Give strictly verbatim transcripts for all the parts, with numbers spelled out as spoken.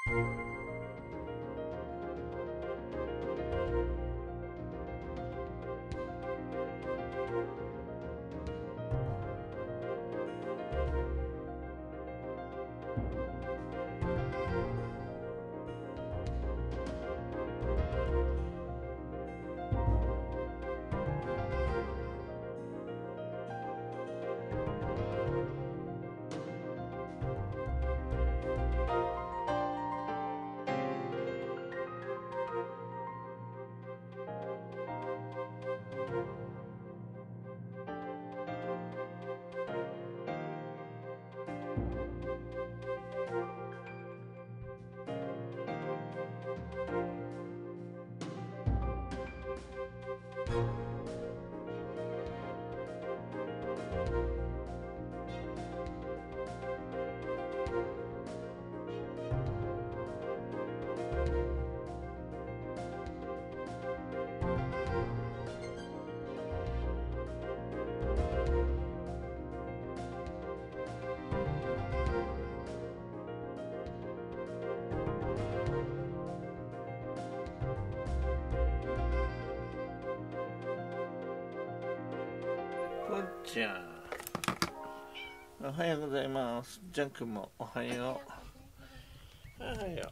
ぽんちゃん、おはようございます。ジャン君もおはよう。おはよう。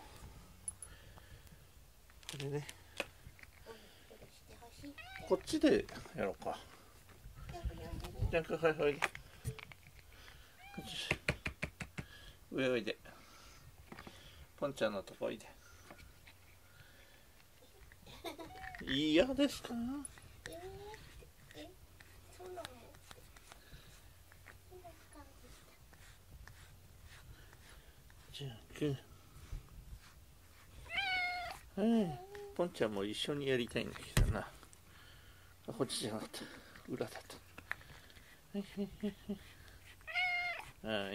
これね、こっちでやろうか。ジャン君、はいはい、こっち上おいで。ぽんちゃんのとこおいで。嫌ですか？ジャン君、はい、ぽんちゃんも一緒にやりたいんだけどな。あ、こっちじゃなかった、裏だった。はい。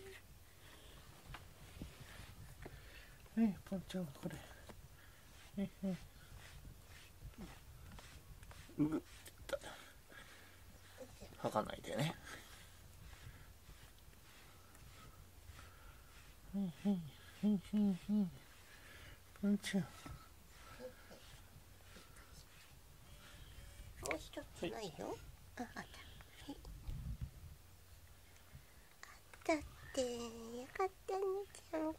はい、ぽんちゃん、これ。うぐって言った。吐かないでね。ぽんちゃん。 もう一つないよ。はい、あ、あった。はい。あったって、よかったね、ちゃんくん。なんか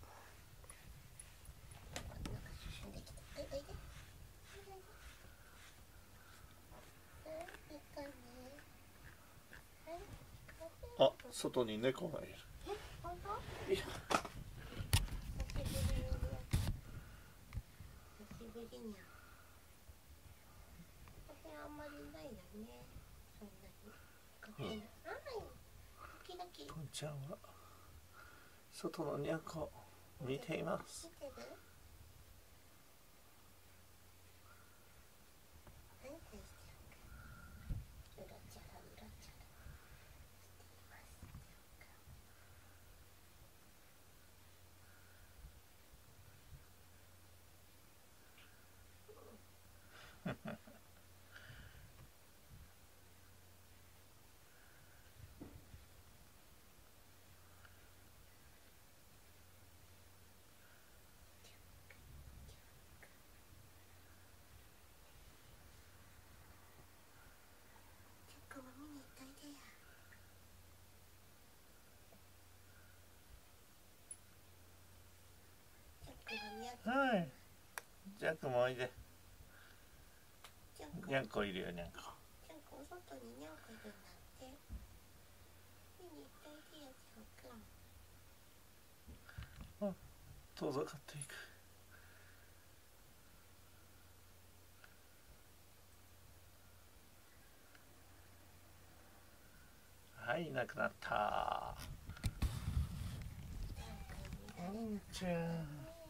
進んできた。はい、おいで。はい、いいかね。はい、いいかね。 あ、外に猫がいる。 え、ほんと？ いや。 久しぶりに。久しぶりに。あんまりないよね。そんなに。かけない。はい。ドキドキ。 ぽんちゃんは外のニャンコ見ています。 見てる？はい、大してうろちゃらうろちゃらしています。 はい。ジャンクもおいで。ニャンコいるよ、ニャンコ。 ジャンコ、お外にニャンコいるんだって。見に行っておいでよ、ジャン君。 あ、遠ざかっていく。はい、いなくなった。ぽんちゃん。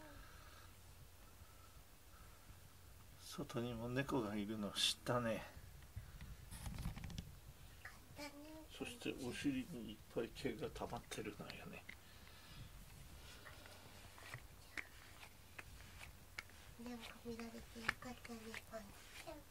外にも猫がいるの知ったね。そしてお尻にいっぱい毛が溜まってるのよね。 なんか見られてよかったね、ぽんちゃん。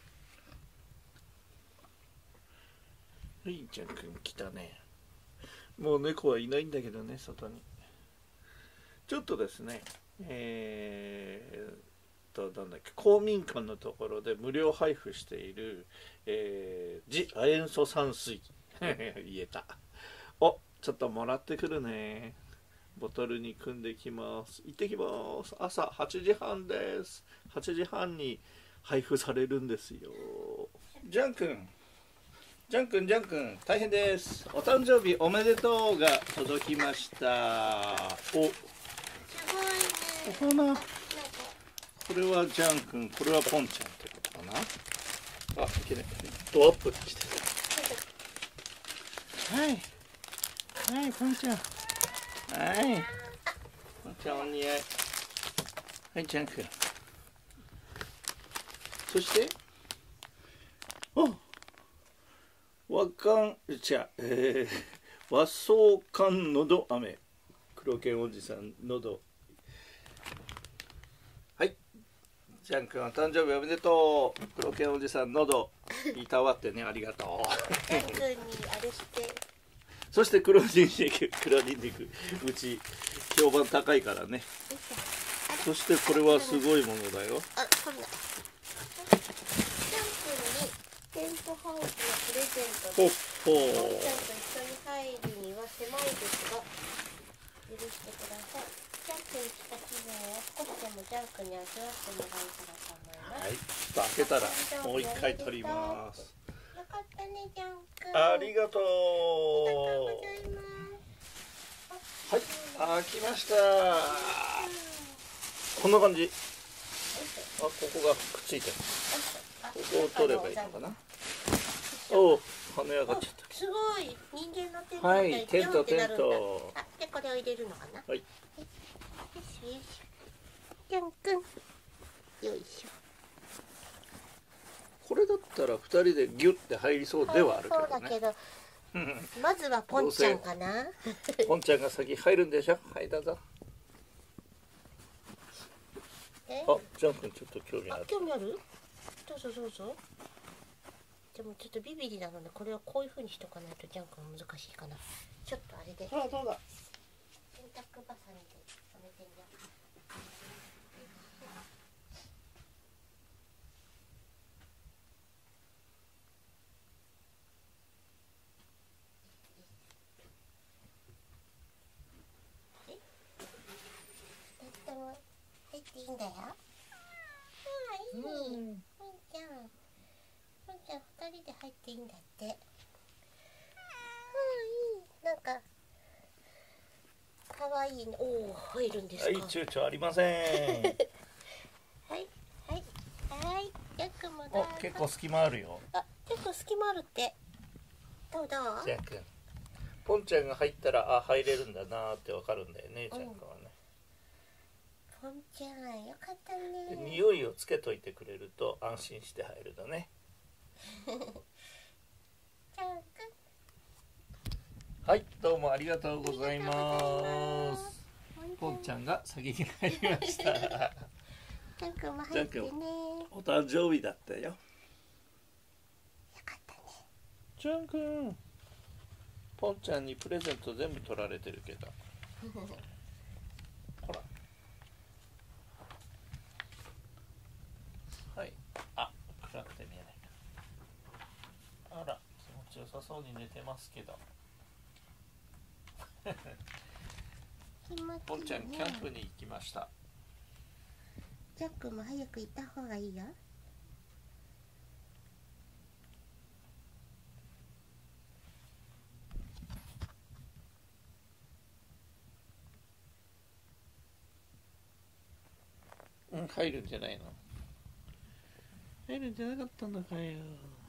はい、ジャン君来たね。 もう猫はいないんだけどね、外に。ちょっとですね、えー、となんだっけ、公民館のところで無料配布している、えー、ジ・亜塩素酸水言えた。お、ちょっともらってくるね。ボトルに汲んできます。行ってきます。朝はちじはんです。はちじはんに配布されるんですよ。ジャン君、ジャン君、ジャン君、大変です。お誕生日おめでとうが届きました。お、 すごいね。 お花。これはジャン君、これはポンちゃんってことかな。あ、いけない。ドアップしてた。はい。はい、ポンちゃん。はい。ポンちゃんお似合い。はい、ジャン君。そして、あ、和漢、じゃ、えー、和装漢のど飴。黒犬おじさん、のど。はい。ジャン君お誕生日おめでとう。黒犬おじさん、のど。いたわってね、ありがとう。 ジャン君にあれして。 そして黒ニンニク、黒ニンニク、うち評判高いからね。そしてこれはすごいものだよ。 あ、こんな。ジャン君にテントハウスのプレゼントです。 ほっほポンちゃんと一緒に入るには狭いですが、許してください。ジャン君に来た気分を少しでもジャン君に味わってもらえたらと思います。 はい、ちょっと開けたらもう一回取ります。 よかったね、ジャン君。 ありがとう。 ありがとうございます。 はい、開きました。こんな感じ。あ、ここがくっついてる。ここを取ればいいのかな。おお、跳ね上がっちゃった。 すごい、人間のテントみたはいい、 にテントテンあ、 ト。 でこれを入れるのかな。 はい。 よいしょよいしょ。ジャン君。よいしょ。 これだったら二人でギュッて入りそうではあるけどね。 そうだけど、まずはポンちゃんかな。 ポンちゃんが先入るんでしょ。はい、どうぞ。 えあ、ジャン君ちょっと興味ああ、 る。 興味ある？どうぞどうぞ。でもちょっとビビリなので、これはこういう風にしとかないとジャン君難しいかな。ちょっとあれで。 あ、どうだ。 洗濯バサミで染めてみよう。入っていいんだよ。ああ、いい。ポンちゃん。ポンちゃん、二人で入っていいんだって。ああ、いい。なんか。可愛いね。おお、入るんですか。 はい、躊躇ありません。 はい、はい、はい。ジャックもどうぞ。 お、結構隙間あるよ。 あ、結構隙間あるって。どうどう。 ジャン君。ポンちゃんが入ったら、あ、入れるんだなーってわかるんだよね、ジャン君はね。 ポンちゃん、よかったね。 で、匂いをつけといてくれると安心して入るだね。 ジャン君。 はい、どうもありがとうございます。ポンちゃんが先に入りました。 ジャン君も入ってね。 お誕生日だったよ。 よかったね。 ジャン君。ポンちゃんにプレゼント全部取られてるけど。ほら。はい。あ、暗くて見えないか。あら、気持ちよさそうに寝てますけど。 気持ちいいね。 ポンちゃんキャンプに行きました。 ジャックも早く行った方がいいよ。 うん、入るんじゃないの。入るんじゃなかったのかよ。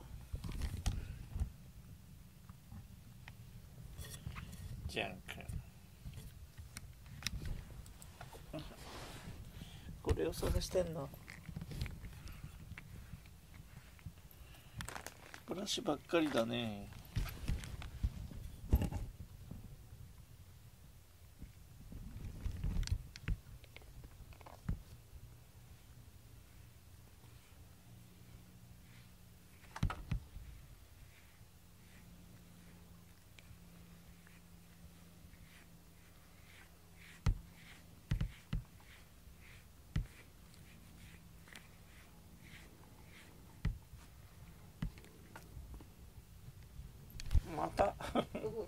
ジャン君。これを探してんの。ブラシばっかりだね。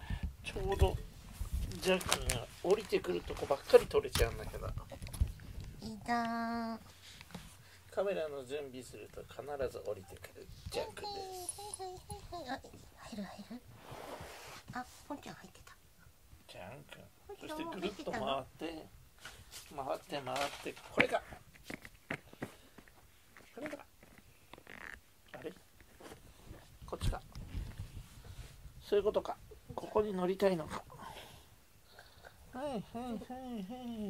ちょうどジャックが降りてくるとこばっかり撮れちゃうんだけど、 いたカメラの準備すると必ず降りてくるジャックです。 はいはいはいはい。あ、入る入る。あ、ポンちゃん入ってた。 ジャンク。そしてぐるっと回って回って回ってこれがこれがあれこっちか。そういうことか。ここに乗りたいのか。はいはいはいはい。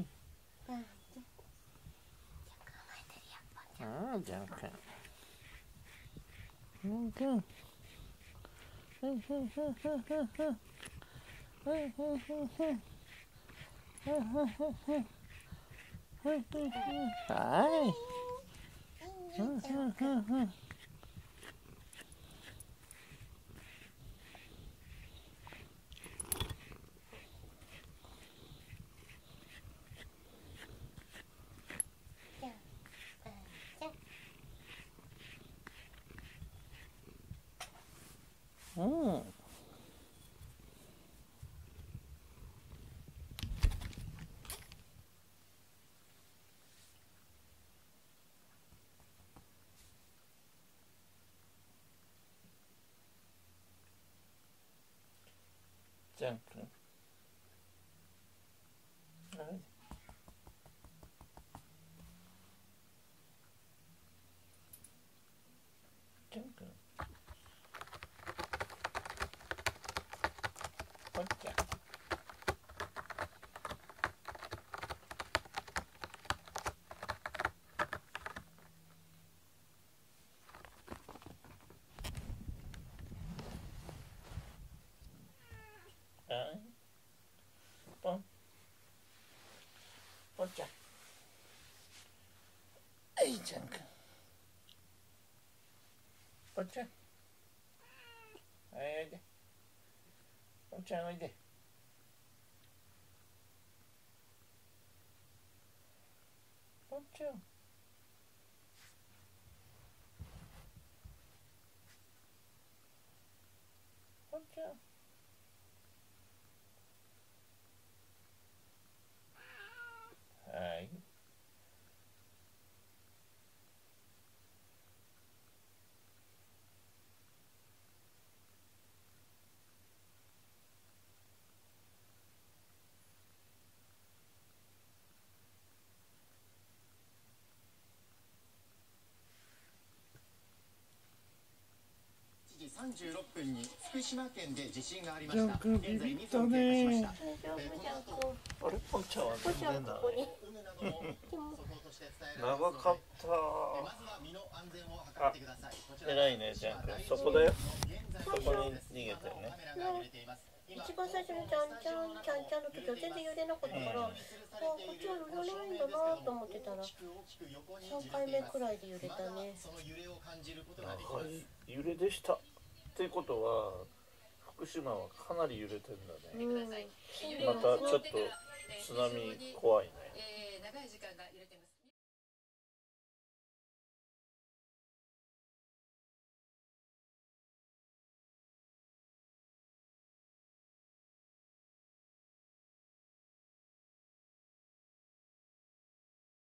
うん、ジャン君。ジャン君。はいはいはいはいはい。はいはいはいはい。はいはいはいはい。はいはいはい。はい。うんうんうんうん。うん。ジャン君。はい。ジャン君。ポンちゃん。はい。ポン。ポンちゃん。はい、ジャン君。ポンちゃん。はい、おいで。ポンちゃんおいで。ポンちゃん。ポンちゃん。はい。 さんじゅうろっぷんに福島県で地震がありました。 ジャン君ビビったね。あれポンちゃんは全然だ。長かった。あ、偉いねジャン君。そこだよ。そこに逃げてるね。 一番最初にちゃんちゃんちゃんちゃんの時は全然揺れなかったから、あ、こっちは揺れないんだなと思ってたらさんかいめくらいで揺れたね。 長い揺れでした。ってことは福島はかなり揺れてるんだね。うん、またちょっと津波怖いね。 長い時間が揺れてます。